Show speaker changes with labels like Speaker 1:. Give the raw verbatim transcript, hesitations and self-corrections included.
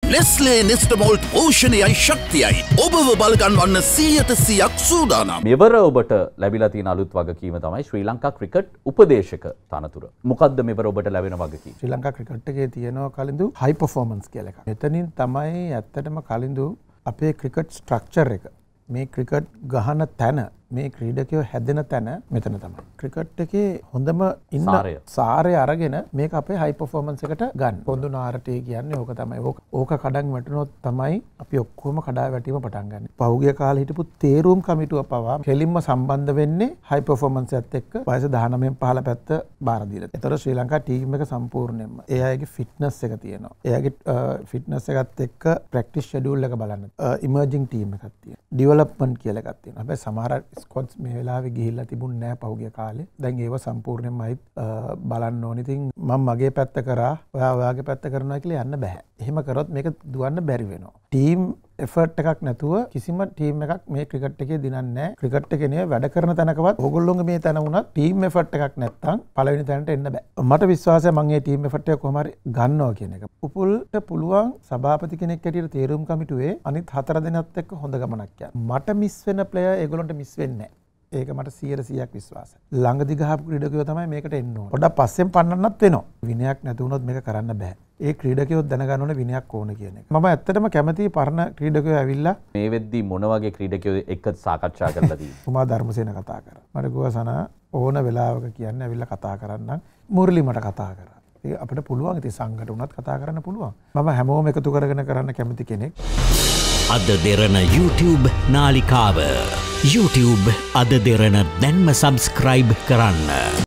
Speaker 1: Nestle Nestamalt පෝෂණයයි ශක්තියයි ඔබව බලගන්වන්න සීයට සීයක් සූදානම්.
Speaker 2: මෙවර ඔබට ලැබිලා තියෙන අලුත් වගකීම තමයි ශ්‍රී ලංකා ක්‍රිකට් උපදේශක තනතුර. මොකද්ද මෙවර ඔබට ලැබෙන වගකීම?
Speaker 3: ශ්‍රී ලංකා ක්‍රිකට් එකේ තියෙනවා කලින්දු හයි පර්ෆෝමන්ස් කියලා එකක්. මෙතනින් තමයි ඇත්තටම කලින්දු අපේ ක්‍රිකට් ස්ට්‍රක්චර් එක මේ ක්‍රිකට් ගහන තැන මේ ක්‍රීඩකයෝ හැදෙන තැන මෙතන තමයි. ක්‍රිකට් එකේ හොඳම ඉන්න සාරය අරගෙන මේක අපේ හයි පර්ෆෝමන්ස් එකට ගන්න. පොඳු නාරටේ කියන්නේ ඕක තමයි. ඕක ඕක කඩන් වැටුනොත් තමයි අපි ඔක්කොම කඩා වැටීම පටන් ගන්න. පහුගිය කාලේ හිටපු තේරුම් කමිටුව පවා කෙලින්ම සම්බන්ධ වෙන්නේ හයි පර්ෆෝමන්ස් එකත් එක්ක වයස දහනවයෙන් පහළ පැත්ත බාර දීලා. ඒතර ශ්‍රී ලංකා ටීම් එක සම්පූර්ණයෙන්ම ඒ අයගේ ෆිට්නස් එක තියෙනවා. එයාගේ ෆිට්නස් එකත් එක්ක ප්‍රැක්ටිස් ෂෙඩියුල් එක බලන්න. ඉමර්ජින් ටීම් එකක් තියෙනවා. ඩෙවලොප්මන්ට් කියලා එකක් තියෙනවා. හැබැයි සමහර ස්කොට්ස් මේ වෙලාවේ ගිහිල්ලා තිබුණ නෑ පහුගිය කාලේ. දැන් ඒව සම්පූර්ණයෙන්ම අයිත් බලන්න ඕනේ. ඉතින් මම මගේ පැත්ත කරා, ඔයා ඔයාගේ පැත්ත කරනවා කියලා යන්න බෑ. එහෙම කරොත් මේක දුවන්න බැරි වෙනවා. ටීම් එෆර්ට් එකක් නැතුව කිසිම ටීම් එකක් මේ ක්‍රිකට් එකේ දිනන්නේ නෑ. ක්‍රිකට් එකේ නේ වැඩ කරන තැනකවත් ඕගොල්ලෝගේ මේ තැන වුණත් ටීම් එෆර්ට් එකක් නැත්තම් පළවෙනි තැනට එන්න බෑ. මට විශ්වාසයි මම මේ ටීම් එෆර්ට් එක කොහොම හරි ගන්නවා කියන එක. උපුල්ට පුළුවන් සභාපති කෙනෙක් හැටියට තේරුම් කමිටුවේ අනිත් හතර දෙනාත් එක්ක හොඳ ගමනක් යන්න. මට මිස් වෙන ප්ලේයර් ඒගොල්ලන්ට මිස් වෙන්නේ නෑ. ඒක මට සීයට සීයක් විශ්වාසයි. ළඟදි ගහපු ක්‍රීඩකයෝ තමයි මේකට එන්න ඕන. පොඩ්ඩක් පස්සෙන් පන්නන්නත් වෙනවා. විනයක් නැති වුණොත් මේක කරන්න බෑ. ඒ ක්‍රීඩකයෝ දැනගන්න ඕනේ විනයක් ඕන කියන එක. මම ඇත්තටම කැමතියි පරණ ක්‍රීඩකයෝ ඇවිල්ලා
Speaker 2: මේ වෙද්දි මොන වගේ ක්‍රීඩකයෝ එක්ක සාකච්ඡා කරලා තියෙන්නේ?
Speaker 3: කුමාර ධර්මසේන කතා කරා. මට ගියා සනා ඕන වෙලාවක කියන්නේ ඇවිල්ලා කතා කරන්න. මුරලි මට කතා කරා. ඒක අපිට පුළුවන් ඉතින් සංඝට උනත් කතා කරන්න පුළුවන්. මම හැමෝම එකතු කරගෙන කරන්න කැමති කෙනෙක්.
Speaker 4: AdaDerana YouTube නාලිකාව YouTube AdaDerana දැන්ම subscribe කරන්න.